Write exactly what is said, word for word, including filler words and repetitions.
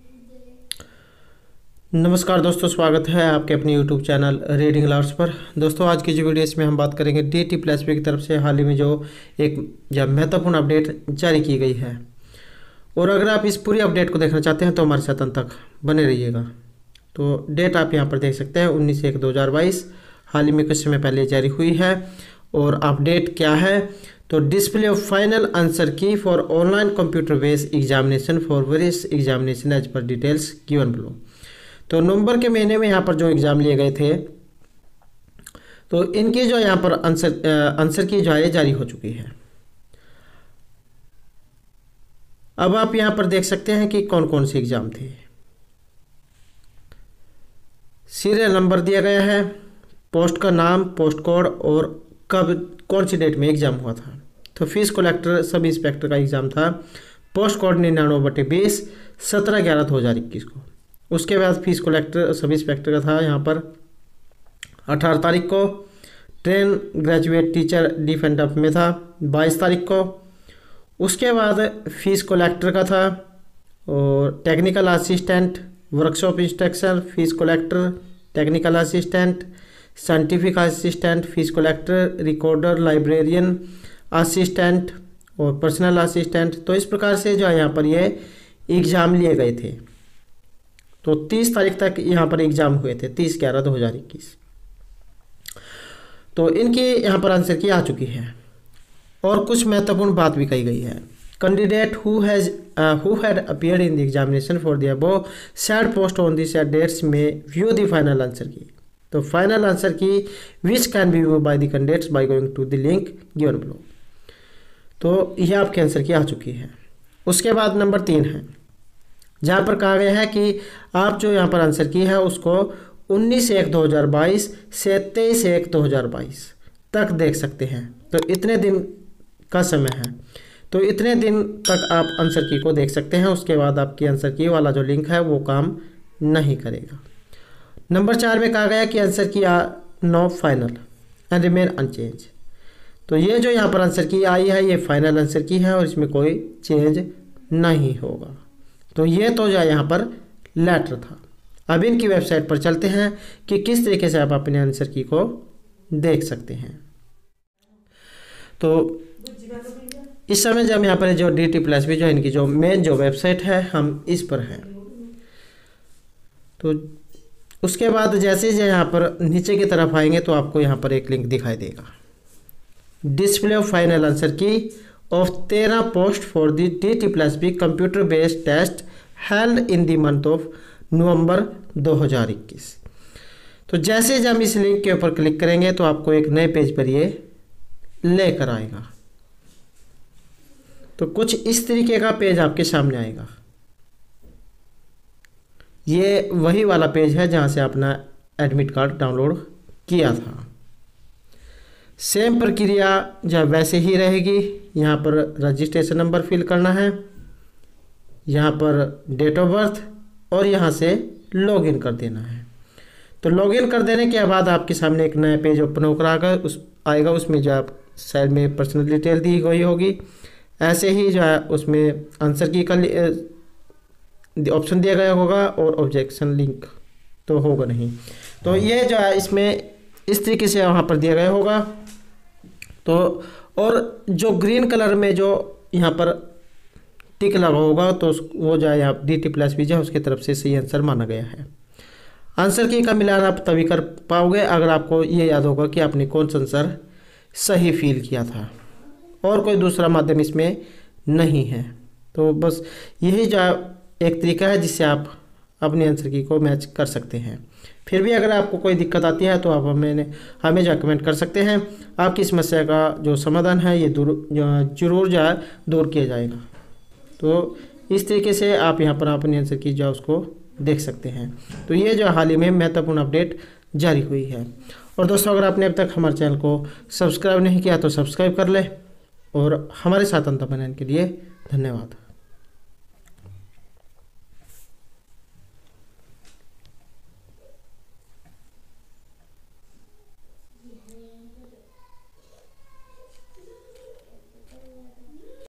नमस्कार दोस्तों, स्वागत है आपके अपने यूट्यूब चैनल रीडिंग लवर्स पर। दोस्तों, आज की जो वीडियो इसमें हम बात करेंगे डी टी प्लस बी की तरफ से हाल ही में जो एक जब महत्वपूर्ण अपडेट जारी की गई है। और अगर आप इस पूरी अपडेट को देखना चाहते हैं तो हमारे साथ अंत तक बने रहिएगा। तो डेट आप यहाँ पर देख सकते हैं उन्नीस एक दो हज़ार बाईस, हाल ही में कुछ समय पहले जारी हुई है। और अपडेट क्या है तो display of final answer key for online computer based examination for various examination as per details given below. तो नवंबर के महीने में यहाँ पर जो एग्ज़ाम लिए गए थे तो इनकी जो यहाँ पर आंसर आंसर की जो है जारी हो चुकी है। अब आप यहाँ पर देख सकते हैं कि कौन कौन से एग्ज़ाम थे। सीरियल नंबर दिया गया है, पोस्ट का नाम, पोस्ट कोड और कब कौन सी डेट में एग्ज़ाम हुआ था। तो फीस कलेक्टर सब इंस्पेक्टर का एग्ज़ाम था, पोस्ट कोड निन्यानवे बटे बीस, सत्रह ग्यारह दो हज़ार इक्कीस को। उसके बाद फीस कलेक्टर सब इंस्पेक्टर का था यहाँ पर अठारह तारीख को। Train graduate teacher deaf and dumb में था बाईस तारीख को। उसके बाद फीस कलेक्टर का था और technical assistant, workshop instructor fees collector, technical assistant, scientific assistant fees collector, recorder, librarian assistant और पर्सनल असिस्टेंट। तो इस प्रकार से जो है यहाँ पर ये एग्ज़ाम लिए गए थे। तो तीस तारीख तक यहाँ पर एग्ज़ाम हुए थे, तीस ग्यारह दो हज़ार इक्कीस। तो इनकी यहाँ पर आंसर की आ चुकी है। और कुछ महत्वपूर्ण बात भी कही गई है। Candidate who has who had appeared in the examination for the above said post on this dates may view the final answer key. तो final answer key which can be view by the candidates by going to the link given below. तो यह आपके answer key आ चुकी है। उसके बाद number तीन है जहाँ पर कहा गया है कि आप जो यहाँ पर आंसर की है उसको उन्नीस एक दो हज़ार बाईस से तेईस एक दो हज़ार बाईस तक देख सकते हैं। तो इतने दिन का समय है, तो इतने दिन तक आप आंसर की को देख सकते हैं। उसके बाद आपकी आंसर की वाला जो लिंक है वो काम नहीं करेगा। नंबर चार में कहा गया कि answer key are now final and remain unchanged. तो ये जो यहाँ पर आंसर की आई है ये फाइनल आंसर की है और इसमें कोई चेंज नहीं होगा। तो ये तो जो यहाँ पर लेटर था। अब इनकी वेबसाइट पर चलते हैं कि किस तरीके से आप अपने आंसर की को देख सकते हैं। तो इस समय जब यहाँ पर जो डी टी प्लस बी जो इनकी जो मेन जो वेबसाइट है हम इस पर हैं। तो उसके बाद जैसे ही यहाँ पर नीचे की तरफ आएंगे तो आपको यहाँ पर एक लिंक दिखाई देगा, display of final answer key of तेरह post for the D T plus B computer based test held in the month of नवंबर दो हज़ार इक्कीस। तो जैसे जब हम इस लिंक के ऊपर क्लिक करेंगे तो आपको एक नए पेज पर ये लेकर आएगा। तो कुछ इस तरीके का पेज आपके सामने आएगा। ये वही वाला पेज है जहाँ से अपना एडमिट कार्ड डाउनलोड किया था। सेम प्रक्रिया जब वैसे ही रहेगी। यहाँ पर रजिस्ट्रेशन नंबर फिल करना है, यहाँ पर डेट ऑफ बर्थ और यहाँ से लॉगिन कर देना है। तो लॉगिन कर देने के बाद आपके सामने एक नया पेज ओपन होकर आएगा उस आएगा उसमें जो आप साइड में पर्सनल डिटेल दी गई होगी। ऐसे ही जो है उसमें आंसर की का ऑप्शन दिया गया होगा और ऑब्जेक्शन लिंक तो होगा नहीं। तो ये जो है इसमें इस तरीके से वहाँ पर दिया गया होगा। तो और जो ग्रीन कलर में जो यहाँ पर टिक लगा होगा तो वो जो है यहाँ डी टी प्लस बी जो है उसकी तरफ से सही आंसर माना गया है। आंसर की का मिलान आप तभी कर पाओगे अगर आपको ये याद होगा कि आपने कौन सा आंसर सही फील किया था और कोई दूसरा माध्यम इसमें नहीं है। तो बस यही जो एक तरीका है जिससे आप अपने आंसर की को मैच कर सकते हैं। फिर भी अगर आपको कोई दिक्कत आती है तो आप हमें हमें जो कमेंट कर सकते हैं। आपकी समस्या का जो समाधान है ये दूर जरूर जो है दूर किया जाएगा। तो इस तरीके से आप यहाँ पर अपने आंसर की जो उसको देख सकते हैं। तो ये जो हाल ही में महत्वपूर्ण अपडेट जारी हुई है। और दोस्तों, अगर आपने अब तक हमारे चैनल को सब्सक्राइब नहीं किया तो सब्सक्राइब कर ले और हमारे साथ अंत बनाने के लिए धन्यवाद।